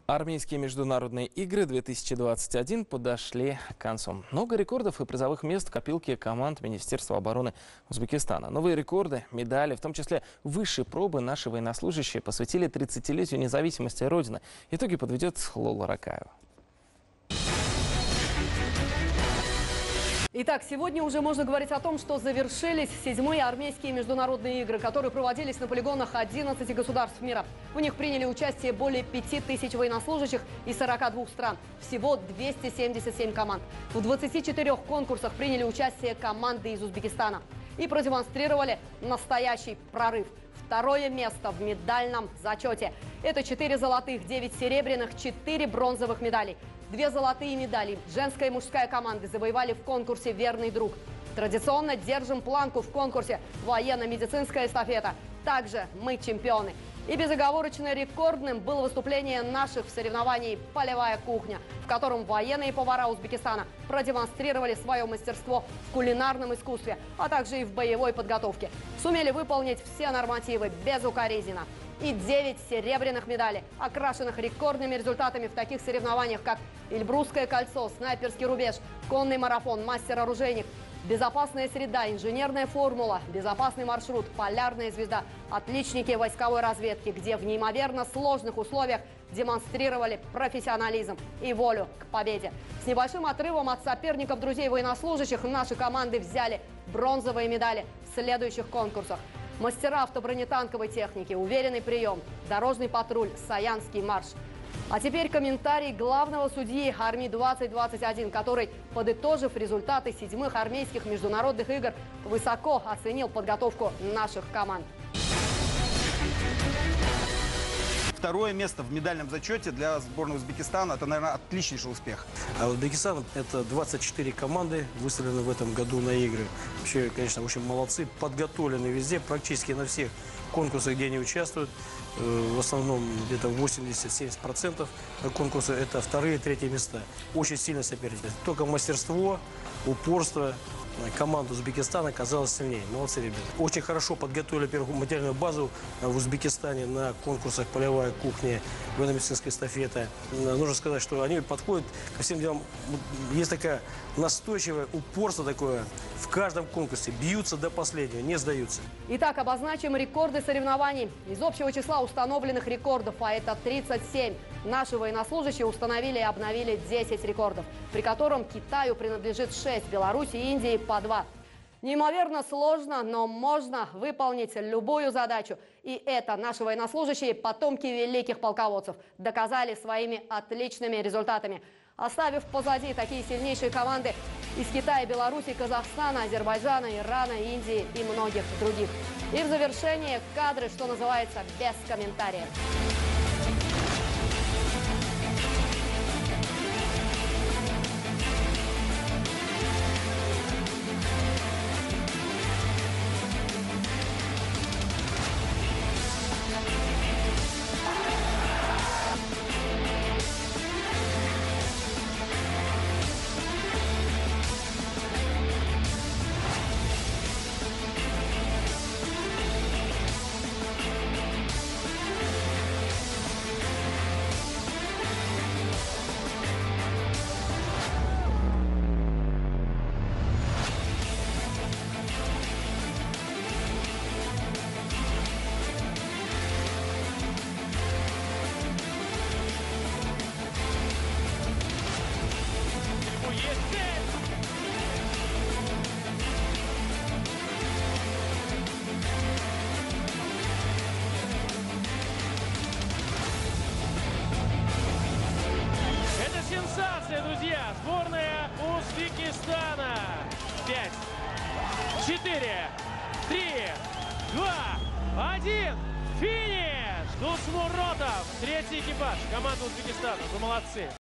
Армейские международные игры 2021 подошли к концу. Много рекордов и призовых мест в копилке команд Министерства обороны Узбекистана. Новые рекорды, медали, в том числе высшие пробы наши военнослужащие посвятили 30-летию независимости Родины. Итоги подведет Лола Ракаева. Итак, сегодня уже можно говорить о том, что завершились 7-е армейские международные игры, которые проводились на полигонах 11 государств мира. В них приняли участие более 5000 военнослужащих из 42 стран. Всего 277 команд. В 24 конкурсах приняли участие команды из Узбекистана. И продемонстрировали настоящий прорыв. Второе место в медальном зачете. Это 4 золотых, 9 серебряных, 4 бронзовых медалей. 2 золотые медали женская и мужская команды завоевали в конкурсе «Верный друг». Традиционно держим планку в конкурсе «Военно-медицинская эстафета». Также мы чемпионы. И безоговорочно рекордным было выступление наших в соревновании «Полевая кухня», в котором военные повара Узбекистана продемонстрировали свое мастерство в кулинарном искусстве, а также и в боевой подготовке. Сумели выполнить все нормативы безукоризненно. И 9 серебряных медалей, окрашенных рекордными результатами в таких соревнованиях, как Эльбрусское кольцо, снайперский рубеж, конный марафон, мастер-оружейник, безопасная среда, инженерная формула, безопасный маршрут, полярная звезда, отличники войсковой разведки, где в неимоверно сложных условиях демонстрировали профессионализм и волю к победе. С небольшим отрывом от соперников друзей военнослужащих наши команды взяли бронзовые медали в следующих конкурсах. Мастера автобронетанковой техники, уверенный прием, дорожный патруль, Саянский марш. А теперь комментарий главного судьи армии 2021, который, подытожив результаты 7-х армейских международных игр, высоко оценил подготовку наших команд. Второе место в медальном зачете для сборной Узбекистана – это, наверное, отличнейший успех. А Узбекистан – это 24 команды, выставлены в этом году на игры. Вообще, конечно, очень молодцы, подготовлены везде, практически на всех конкурсах, где они участвуют. В основном где-то 80-70% конкурса – это вторые, третьи места. Очень сильно соперничают. Только мастерство, упорство. Команда Узбекистана оказалась сильнее. Молодцы, ребята. Очень хорошо подготовили первую материальную базу в Узбекистане на конкурсах «Полевая кухня», военно-медицинская эстафета. Нужно сказать, что они подходят ко всем делам. Есть такое настойчивое упорство такое в каждом конкурсе. Бьются до последнего, не сдаются. Итак, обозначим рекорды соревнований. Из общего числа установленных рекордов, а это 37, наши военнослужащие установили и обновили 10 рекордов, при котором Китаю принадлежит 6, Беларуси и Индии по 2. Неимоверно сложно, но можно выполнить любую задачу. И это наши военнослужащие, потомки великих полководцев, доказали своими отличными результатами. Оставив позади такие сильнейшие команды из Китая, Беларуси, Казахстана, Азербайджана, Ирана, Индии и многих других. И в завершение кадры, что называется, без комментариев. Сенсация, друзья! Сборная Узбекистана! 5, 4, 3, 2, 1. Финиш! Дусмуротов, третий экипаж команды Узбекистана. Вы молодцы!